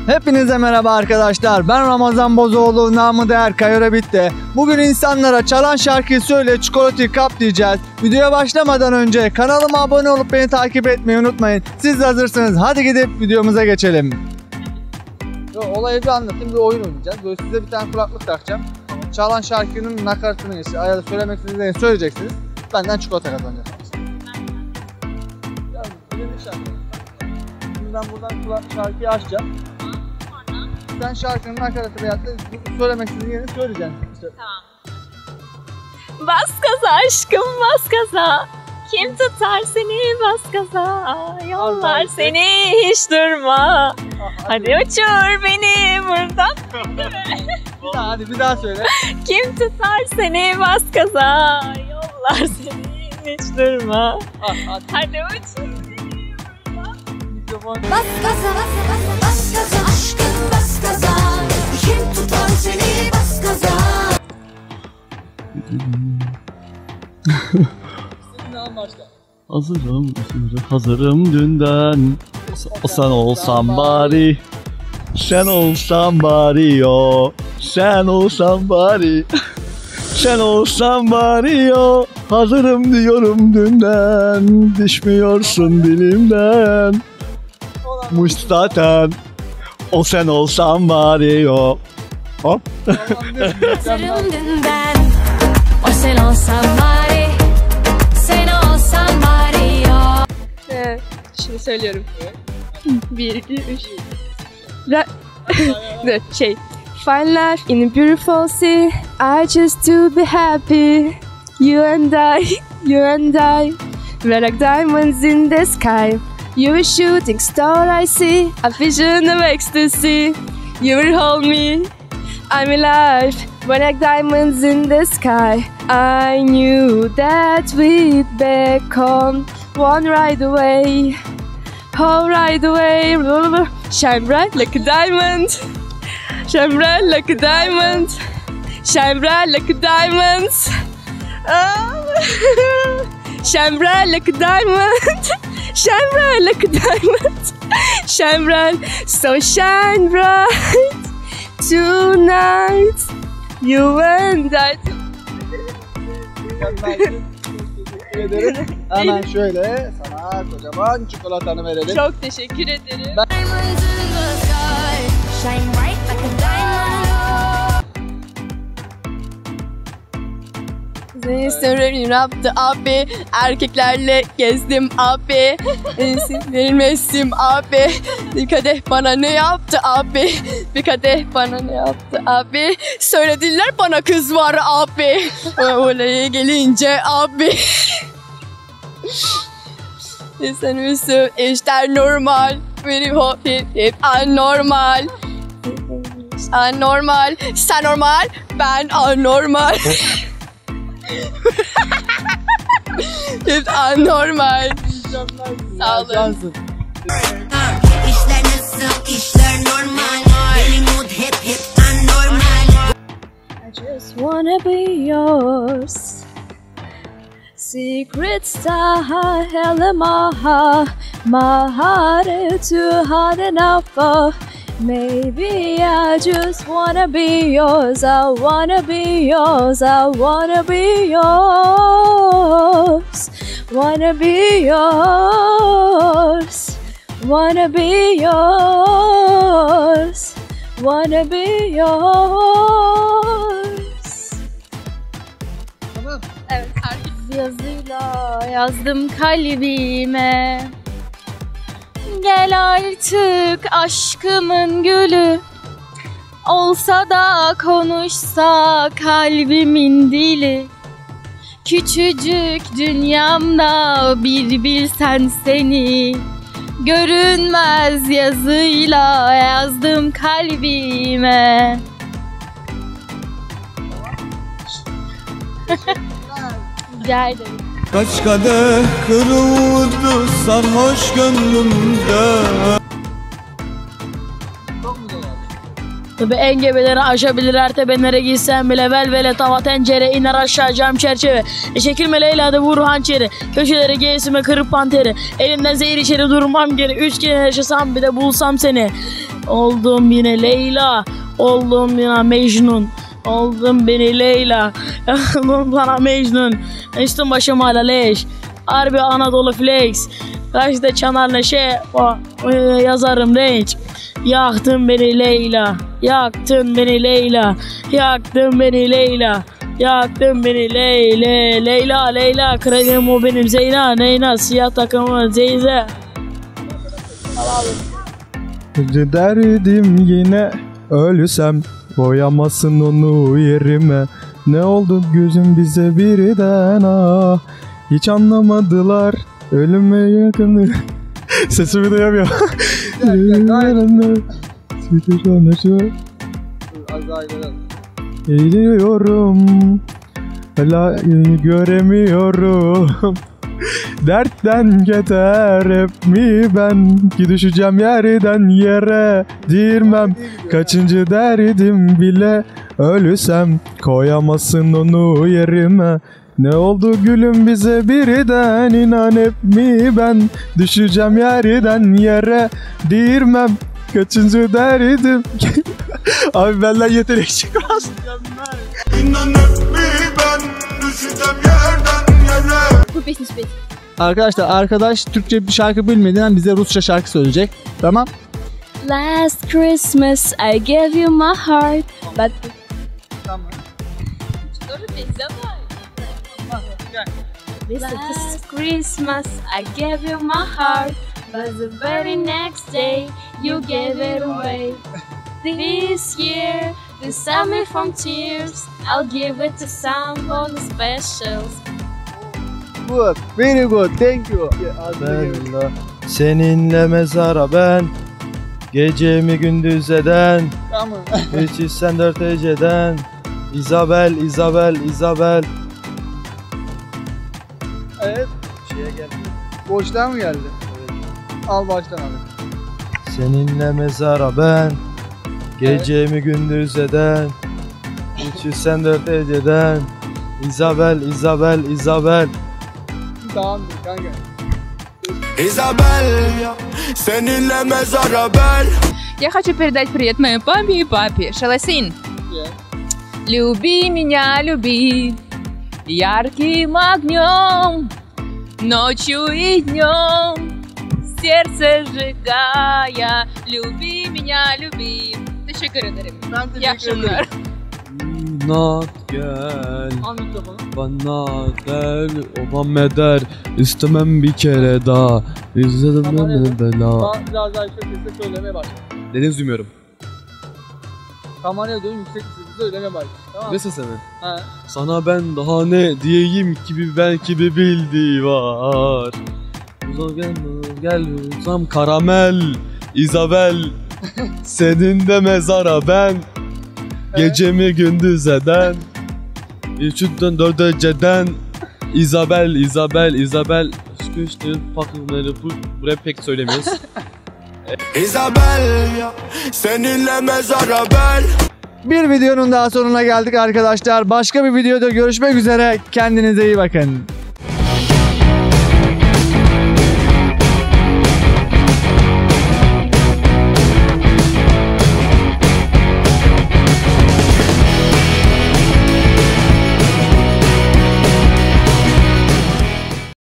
Hepinize merhaba arkadaşlar. Ben Ramazan Bozoğlu, namı değer Kayora Bitti. Bugün insanlara çalan şarkıyı söyle, çikolatayı kap diyeceğiz. Videoya başlamadan önce kanalıma abone olup beni takip etmeyi unutmayın. Siz de hazırsınız. Hadi gidip videomuza geçelim. Olayı bir anlatayım. Bir oyun oynayacağız. Böyle size bir tane kulaklık takacağım. Çalan şarkının nakaratını ya da söylemek istediğinizi söyleyeceksiniz. Benden çikolata kazanacaksınız. Ya, birinci şarkı. Şimdi ben buradan şarkıyı açacağım. Sen şarkının nakaratı veyahut da söylemek istediğin yerini söyleyeceksin. İşte. Tamam. Bas gaza aşkım, bas gaza. Kim tutar seni, bas gaza. Yollar seni, hiç durma. Hadi uçur beni buradan. Hadi bir daha söyle. Kim tutar seni, bas gaza. Yollar seni, hiç durma. Hadi uçur beni buradan. Bas gaza, bas gaza aşkım, bas gaza. Kim tutar seni, bas gaza. Hazırım dünden. Sen olsan bari. Sen olsan bari yo. Sen olsan bari. Sen olsan bari yo. Hazırım diyorum dünden. Düşmüyorsun dilimden. Muş zaten. O sen olsan bari yo. Hop. Hazırım dünden. O sen olsan bari. Sen olsan bari yo. Şimdi söylüyorum. 1, 2, 3. Find life in a beautiful sea. I just to be happy. You and I, you and I. We're like diamonds in the sky. You were shooting star I see. A vision of ecstasy. You will hold me. I'm alive. We're like diamonds in the sky. I knew that we'd become one right away. Oh, right away. Shine bright like a diamond. Shine bright like a diamond. Shine bright like a diamond. Oh. Shine bright like a diamond. Shine bright like a diamond. Shine bright. So shine bright tonight. You and I. Hemen şöyle sana kocaman çikolatanı verelim. Çok teşekkür ederim. Diamonds in the sky. Shine bright like a diamond. Instagram'ı yaptı abi. Erkeklerle gezdim abi. Verilmesim abi. Bir kadeh bana ne yaptı abi. Bir kadeh bana ne yaptı abi. Söylediler bana kız var abi. Olaya gelince abi. Sen üstü işler normal. Benim hep anormal. Anormal. Sen normal. Ben anormal. Hep anormal. Sağ olun. İşler nasıl? İşler normal. Benim mood hep anormal. I just wanna be yours. Secret star, hell my heart is too hot enough for. Maybe I just wanna be yours. I wanna be yours. I wanna be yours. Wanna be yours. Wanna be yours. Wanna be yours. Tamam. Evet, herkes yazıyla yazdım kalbime. Gel artık aşkımın gülü. Olsa da konuşsa kalbimin dili. Küçücük dünyamda bir bilsen seni. Görünmez yazıyla yazdım kalbime. Rica ederim. Kaç kadeh kırıldı sarhoş gönlümde. Çok mu güzel oldu? Ve engebeleri aşabilir her tepenlere gitsen bile. Velvele tava tencere iner aşağı cam çerçeve. Çekilme Leyla da vur hançeri. Köşeleri geğsime kırıp panteri. Elinden zehir içeri durmam geri. 3 kere yaşasam bir de bulsam seni. Oldum yine Leyla. Oldum yine Mecnun. Oldum beni Leyla. Oldum sana Mecnun. Üstüm başım hala leş. Harbi Anadolu flex. Kaçta çanarla yazarım renç. Yaktın beni Leyla. Yaktın beni Leyla. Yaktın beni Leyla. Yaktın beni Leyla. Leyla Leyla. Kredim o benim Zeyna. Neyna siyah takımı Zeyze. Derdim yine ölsem, koyamasın onu yerime. Ne oldu gözüm bize birden ah. Hiç anlamadılar ölüme yakını. Sesimi duyamıyorum. Eğiliyorum, hala göremiyorum. Dertten yeter hep mi ben, ki düşeceğim yerden yere dirmem. Kaçıncı derdim bile ölsem, koyamasın onu yerime. Ne oldu gülüm bize birden, inan hep mi ben, düşeceğim yerden yere dirmem. Kaçıncı derdim. Abi benden yetenek çıkmaz. İnan hep mi ben düşeceğim yerden yere. Bu pесни спеть. Arkadaşlar arkadaş Türkçe bir şarkı bilmediğinden bize Rusça şarkı söyleyecek. Tamam. Last Christmas I gave you my heart, but Last Christmas I gave you my heart, but the very next day you gave it away. This year, to save me from tears, I'll give it to someone special. Good. Very good. Thank you. Bella, seninle mezara ben, gecemi gündüz eden, Tamam. 384 eceden. Isabel, Isabel, Isabel. Evet. Şeye geldi. Boştan mı geldi? Al baştan abi. Seninle mezara ben, gecemi gündüz eden, 384 eceden. Isabel, Isabel, Isabel. Tamamdır kanka. Isabel, seninle mezara ben. Я хочу передать привет моей маме и папе. Шаласин. Люби меня, люби ярким огнем, ночью и днем, сердце сжигая. Люби меня, люби. Teşekkür ederim. Ben İyi teşekkür akşamlar. ederim. İnat gel Al mikrofonu. bana der obam eder istemem bir kere daha izledim Tamam, ben evet. bela. Biraz daha yüksek sesle söylemeye başla. Deniz duymuyorum. Kameraya dönüp yüksek sesle söylemeye başla. Tamam. Ne sesimi? He. Sana ben daha ne diyeyim gibi belki bir bildiği var. Uzan gel uzam karamel Isabel. Senin de mezara ben. Gecemi gündüz eden. 3'den 4 eceden. Isabel, Isabel, Isabel. Sıkıştı pakımları bu rap pek söylemiyoruz. Isabel, seninle mezara ben. Bir videonun daha sonuna geldik arkadaşlar. Başka bir videoda görüşmek üzere. Kendinize iyi bakın.